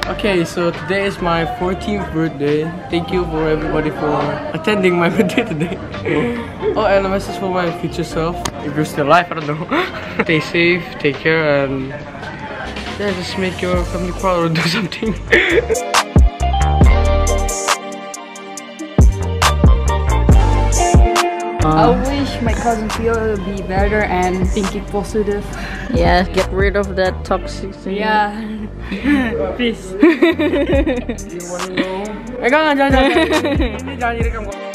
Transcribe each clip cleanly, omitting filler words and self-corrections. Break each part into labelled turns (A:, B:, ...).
A: Okay, so today is my 14th birthday. Thank you for everybody for attending my birthday today. Oh, and a message for my future self. If you're still alive, I don't know. Stay safe, take care, and yeah, just make your family proud or do something.
B: I wish my cousin Pio will be better and thinking positive.
C: Yeah, get rid of that toxic thing.
B: Yeah. Please.
A: You wanna know? Jangan. Ini jangan direkam kok.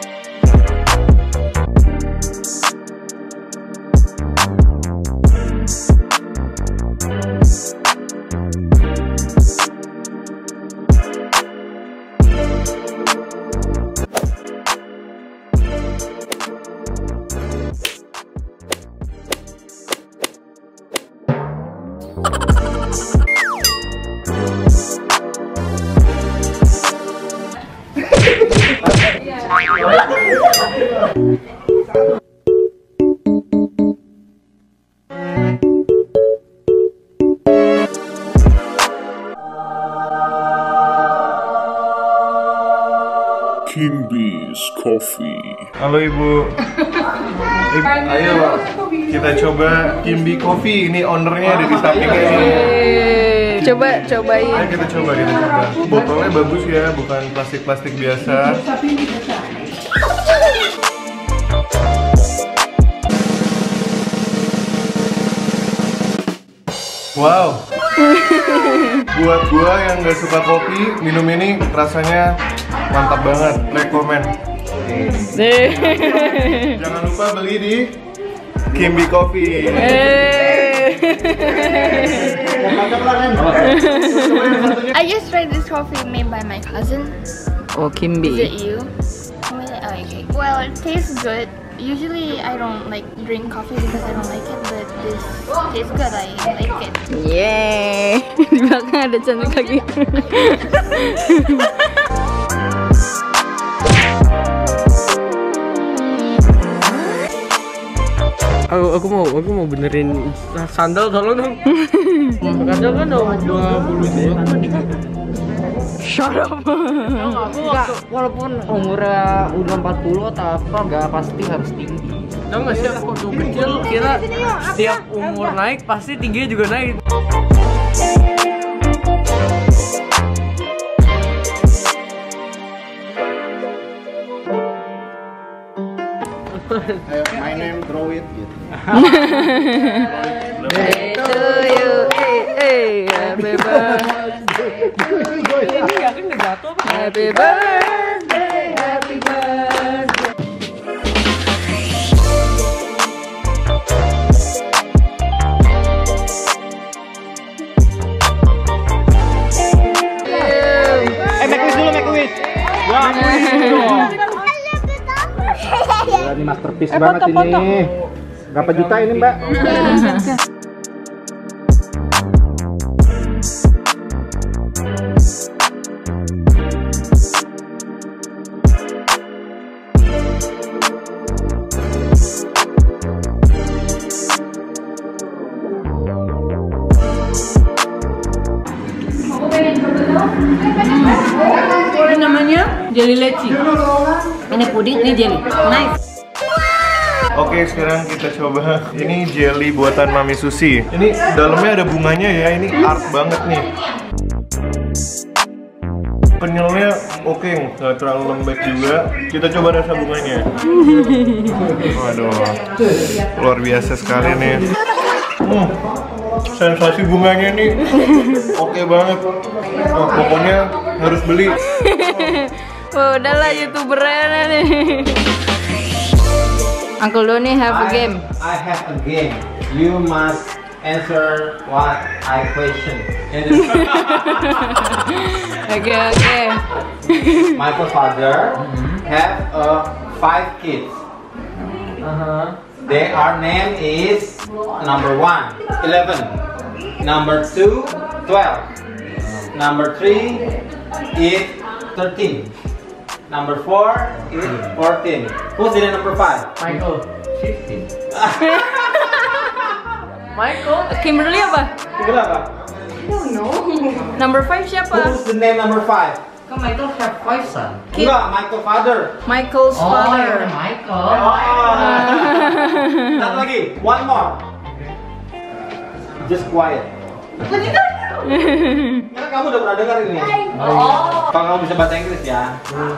D: Kimby's Coffee.
E: Halo Ibu. Ayo kita coba Kimby Coffee. Ini ownernya ada di samping ini.
C: Cobain.
E: Ayo kita coba. Botolnya bagus ya, bukan plastik biasa. Wow. Buat gua yang nggak suka kopi, minum ini rasanya mantap banget. Rekomen. Jangan lupa beli di Kimby Coffee.
F: I just tried this coffee made by my cousin.
C: Oh, Kimby.
F: Is it you? Oh, okay. Well, it tastes good. Usually I don't like drink coffee because I don't like it, but this tastes good. I like it.
C: Yeay. Di belakang ada cantik lagi.
A: Aku mau benerin sandal, tolong dong. Sandal kan udah 22.
C: Shut up.
A: Enggak, walaupun umurnya udah 40 atau apa, nggak pasti harus tinggi. Tahu nggak sih, aku waktu kecil kira setiap umur naik pasti tingginya juga naik.
E: My name throw it gitu.
C: Day to you, happy birthday.
A: Ini yakin nggak jatuh apa?
C: Happy birthday, happy birthday.
G: Make a wish. Ini masterpiece banget ini. Berapa juta ini, Mbak?
C: Ini namanya jelly leci. Ini puding, ini jelly. Nice.
E: Oke, sekarang kita coba. Ini jelly buatan Mami Susi. Ini dalamnya ada bunganya ya. Ini art banget nih. Kenyalnya oke, nggak terlalu lembek juga. Kita coba rasa bunganya. Waduh, luar biasa sekali nih. Sensasi bunganya nih oke banget. Oh, pokoknya harus beli.
C: Oh, udahlah youtubernya nih. Uncle Doni have a game.
G: I have a game. You must answer what I question.
C: Okay.
G: My father have 5 kids. Their name is number 1, 11. Number 2, 12. Number 3 is 13. Number 4 is 14. Who's in number 5?
A: Michael.
G: 15.
C: Michael, Kimberly apa?
G: Berapa?
B: don't know.
C: Number 5 siapa?
G: Who's the name number 5?
H: Kan Michael have 5 son.
G: Enggak, Michael father.
C: Michael's
H: Oh,
C: father.
H: ya Michael.
G: Satu lagi, one more. Just quiet. Karena kamu udah pernah dengar ini.
H: Oh.
G: Kalau kamu bisa bahasa Inggris ya.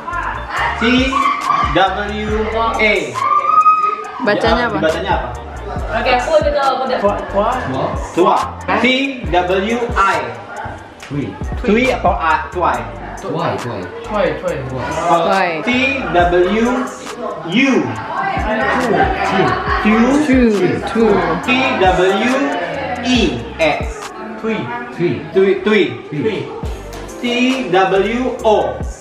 G: TWA.
C: Bacanya apa?
G: Bacanya apa?
C: Oke, aku udah tahu.
G: Tua. TWI. Tui atau A? Tuai.
H: Tuai.
A: Try.
C: Tuai.
G: TWU.
C: Two.
G: TWE.
A: Tui.
G: Tui. TWO.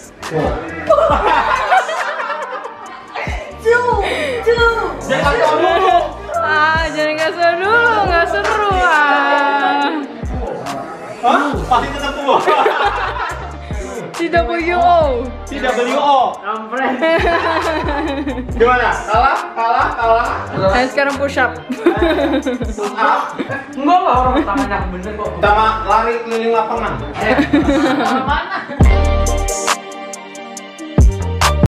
C: Jangan kasar dulu, nggak seru
G: Hah? Pasti tetap tua.
C: TWO.
G: TWO. Gimana? Kalah?
C: Dan sekarang push up.
G: Push up.
A: Enggak lah, orang tangannya bener kok.
G: Sama lari keliling lapangan.
H: Mana?